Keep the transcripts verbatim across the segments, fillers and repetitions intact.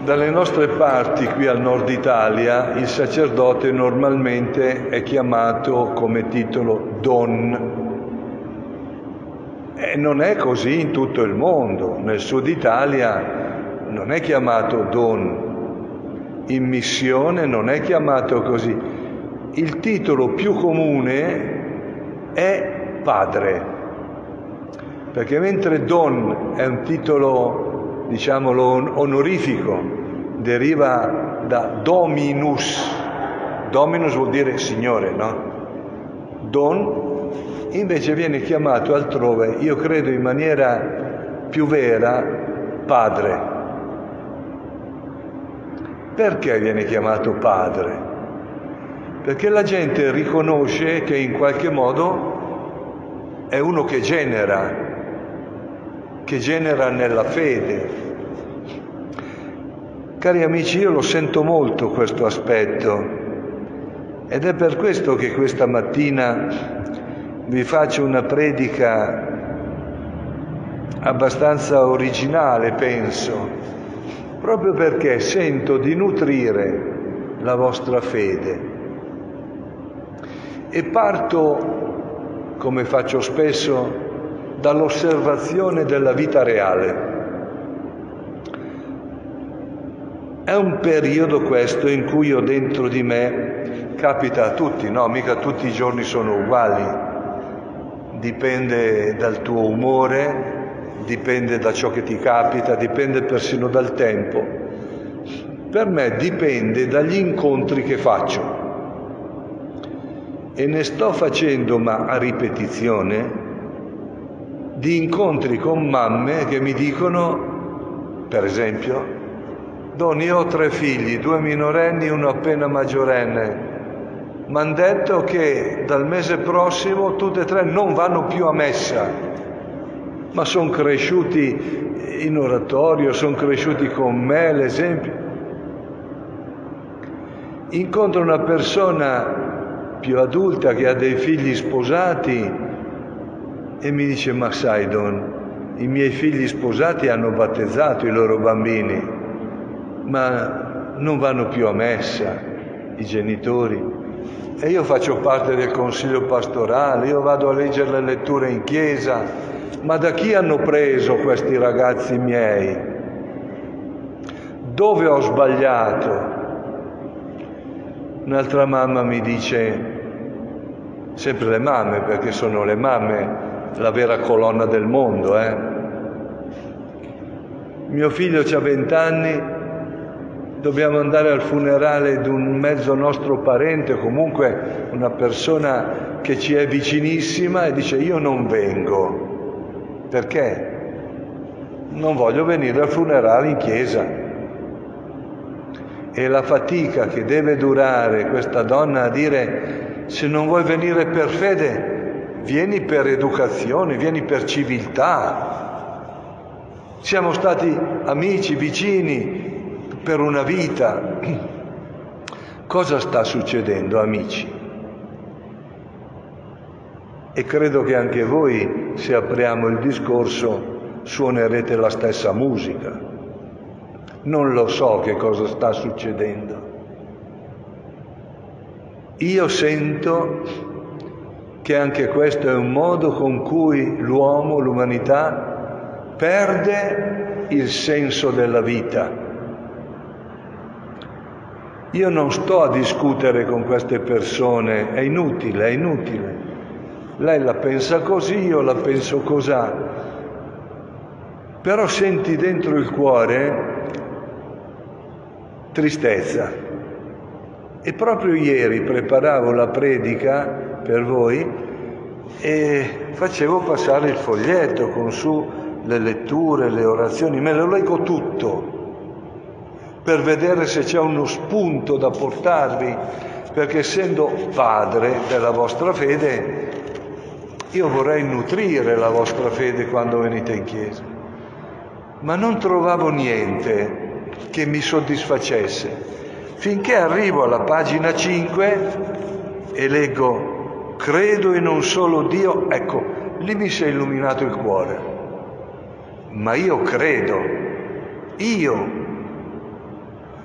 Dalle nostre parti, qui al nord Italia, il sacerdote normalmente è chiamato come titolo Don. E non è così in tutto il mondo. Nel sud Italia non è chiamato Don. In missione non è chiamato così. Il titolo più comune è Padre. Perché mentre Don è un titolo, diciamolo, onorifico, deriva da Dominus. Dominus vuol dire Signore, no? Don invece viene chiamato altrove, io credo in maniera più vera, Padre. Perché viene chiamato Padre? Perché la gente riconosce che in qualche modo è uno che genera, che genera nella fede. Cari amici, io lo sento molto questo aspetto ed è per questo che questa mattina vi faccio una predica abbastanza originale, penso, proprio perché sento di nutrire la vostra fede. E parto, come faccio spesso, dall'osservazione della vita reale. È un periodo questo in cui io dentro di me, capita a tutti, no? Mica tutti i giorni sono uguali. Dipende dal tuo umore, dipende da ciò che ti capita, dipende persino dal tempo. Per me dipende dagli incontri che faccio. E ne sto facendo, ma a ripetizione, di incontri con mamme che mi dicono, per esempio, Don, io ho tre figli, due minorenni e uno appena maggiorenne. Mi hanno detto che dal mese prossimo tutte e tre non vanno più a messa, ma sono cresciuti in oratorio, sono cresciuti con me, l'esempio. Incontro una persona più adulta che ha dei figli sposati e mi dice, ma sai Don, i miei figli sposati hanno battezzato i loro bambini, ma non vanno più a messa, i genitori. E io faccio parte del consiglio pastorale, io vado a leggere le letture in chiesa, ma da chi hanno preso questi ragazzi miei? Dove ho sbagliato? Un'altra mamma mi dice, sempre le mamme, perché sono le mamme la vera colonna del mondo, eh? Mio figlio ha vent'anni, dobbiamo andare al funerale di un mezzo nostro parente, comunque una persona che ci è vicinissima, e dice io non vengo. Perché? Non voglio venire al funerale in chiesa. E la fatica che deve durare questa donna a dire se non vuoi venire per fede, vieni per educazione, vieni per civiltà. Siamo stati amici, vicini, per una vita. Cosa sta succedendo, amici? E credo che anche voi, se apriamo il discorso, suonerete la stessa musica. Non lo so che cosa sta succedendo. Io sento che anche questo è un modo con cui l'uomo, l'umanità, perde il senso della vita. Io non sto a discutere con queste persone, è inutile, è inutile. Lei la pensa così, io la penso cosà. Però senti dentro il cuore tristezza. E proprio ieri preparavo la predica per voi e facevo passare il foglietto con su le letture, le orazioni, me lo leggo tutto per vedere se c'è uno spunto da portarvi, perché essendo padre della vostra fede, io vorrei nutrire la vostra fede quando venite in chiesa. Ma non trovavo niente che mi soddisfacesse, finché arrivo alla pagina cinque e leggo credo in un solo Dio, ecco, lì mi si è illuminato il cuore. Ma io credo, io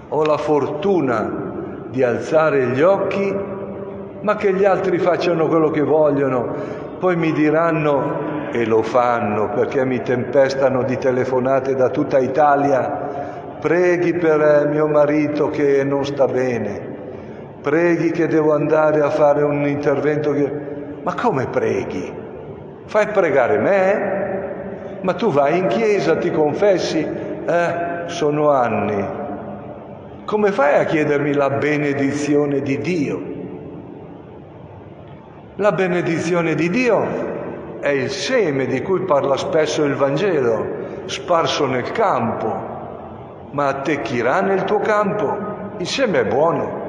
ho la fortuna di alzare gli occhi, ma che gli altri facciano quello che vogliono, poi mi diranno, e lo fanno perché mi tempestano di telefonate da tutta Italia, preghi per mio marito che non sta bene, preghi che devo andare a fare un intervento che... Ma come preghi? Fai pregare me? Ma tu vai in chiesa, ti confessi? Eh, sono anni. Come fai a chiedermi la benedizione di Dio? La benedizione di Dio è il seme di cui parla spesso il Vangelo, sparso nel campo, ma attecchirà nel tuo campo. Il seme è buono.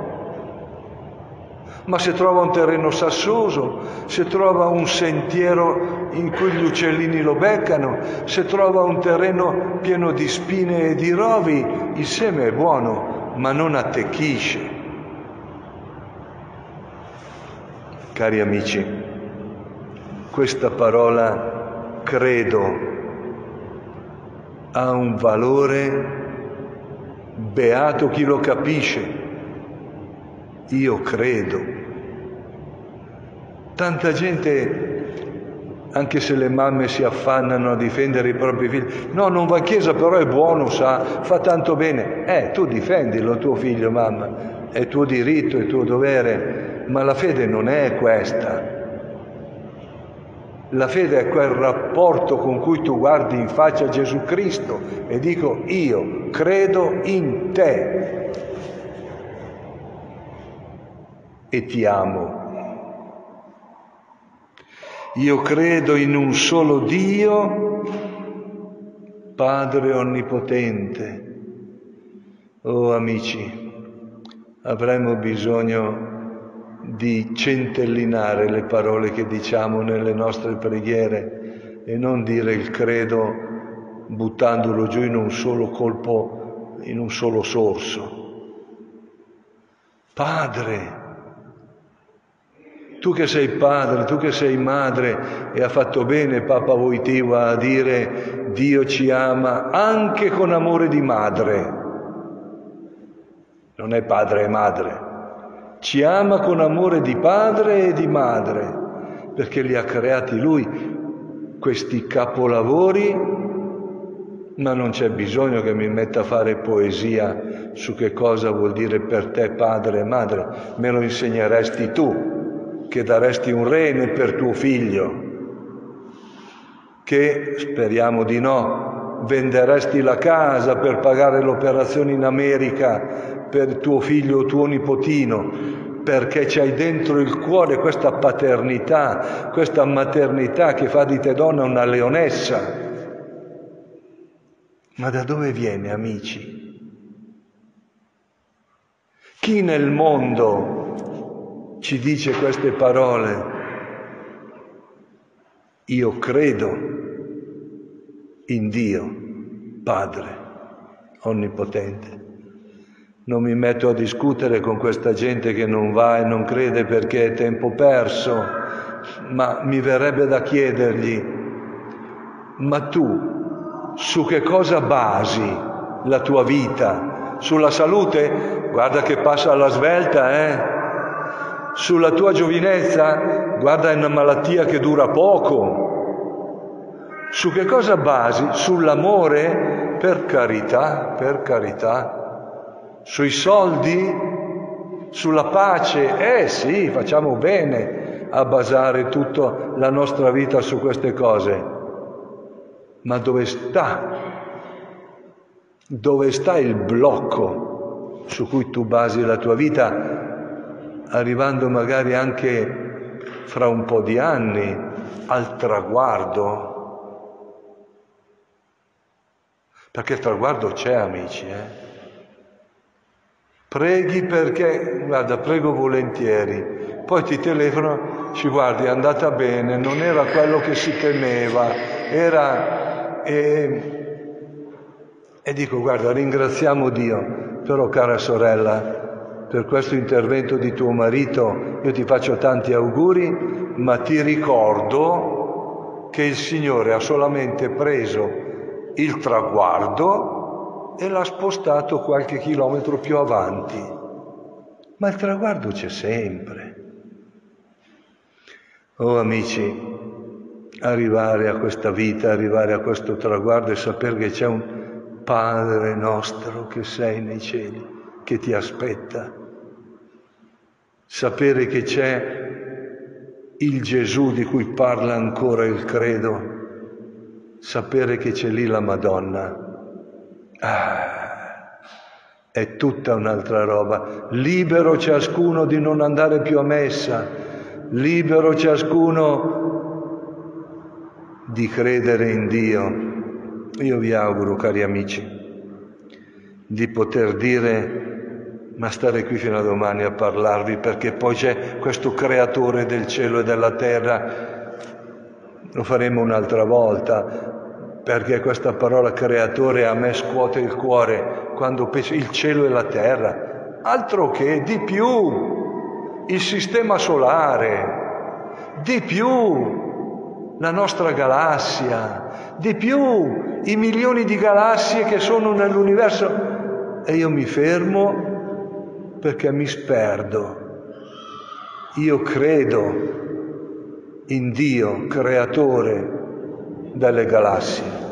Ma se trova un terreno sassoso, se trova un sentiero in cui gli uccellini lo beccano, se trova un terreno pieno di spine e di rovi, il seme è buono, ma non attecchisce. Cari amici, questa parola credo ha un valore, beato chi lo capisce. Io credo. Tanta gente, anche se le mamme si affannano a difendere i propri figli, no, non va a chiesa, però è buono, sa, fa tanto bene. Eh, tu difendilo, tuo figlio, mamma, è tuo diritto, è tuo dovere, ma la fede non è questa. La fede è quel rapporto con cui tu guardi in faccia Gesù Cristo e dico, io credo in te e ti amo. Io credo in un solo Dio, Padre Onnipotente. Oh amici, avremmo bisogno di centellinare le parole che diciamo nelle nostre preghiere e non dire il credo buttandolo giù in un solo colpo, in un solo sorso. Padre, tu che sei padre, tu che sei madre, e ha fatto bene Papa Wojtyła a dire Dio ci ama anche con amore di madre. Non è padre e madre. Ci ama con amore di padre e di madre, perché li ha creati Lui, questi capolavori, ma non c'è bisogno che mi metta a fare poesia su che cosa vuol dire per te padre e madre. Me lo insegneresti tu, che daresti un rene per tuo figlio, che, speriamo di no, venderesti la casa per pagare l'operazione in America per tuo figlio o tuo nipotino, perché c'hai dentro il cuore questa paternità, questa maternità che fa di te donna una leonessa. Ma da dove viene, amici? Chi nel mondo ci dice queste parole? Io credo in Dio, Padre Onnipotente. Non mi metto a discutere con questa gente che non va e non crede perché è tempo perso, ma mi verrebbe da chiedergli, ma tu su che cosa basi la tua vita? Sulla salute? Guarda che passa alla svelta, eh? Sulla tua giovinezza? Guarda, è una malattia che dura poco. Su che cosa basi? Sull'amore? Per carità, per carità. Sui soldi? Sulla pace? Eh sì, facciamo bene a basare tutta la nostra vita su queste cose. Ma dove sta? Dove sta il blocco su cui tu basi la tua vita? Arrivando magari anche fra un po' di anni al traguardo. Perché il traguardo c'è, amici, eh? Preghi perché, guarda, prego volentieri, poi ti telefono, ci guardi, è andata bene, non era quello che si temeva, era... E, e dico, guarda, ringraziamo Dio, però cara sorella, per questo intervento di tuo marito io ti faccio tanti auguri, ma ti ricordo che il Signore ha solamente preso il traguardo e l'ha spostato qualche chilometro più avanti. Ma il traguardo c'è sempre. Oh amici, arrivare a questa vita, arrivare a questo traguardo e sapere che c'è un Padre nostro che sei nei cieli, che ti aspetta. Sapere che c'è il Gesù di cui parla ancora il credo, sapere che c'è lì la Madonna. Ah, è tutta un'altra roba. Libero ciascuno di non andare più a messa, libero ciascuno di credere in Dio. Io vi auguro, cari amici, di poter dire: ma stare qui fino a domani a parlarvi, perché poi c'è questo creatore del cielo e della terra. Lo faremo un'altra volta, perché questa parola creatore a me scuote il cuore quando penso il cielo e la terra. Altro che, di più, il sistema solare, di più la nostra galassia, di più i milioni di galassie che sono nell'universo. E io mi fermo perché mi sperdo. Io credo in Dio, creatore delle galassie.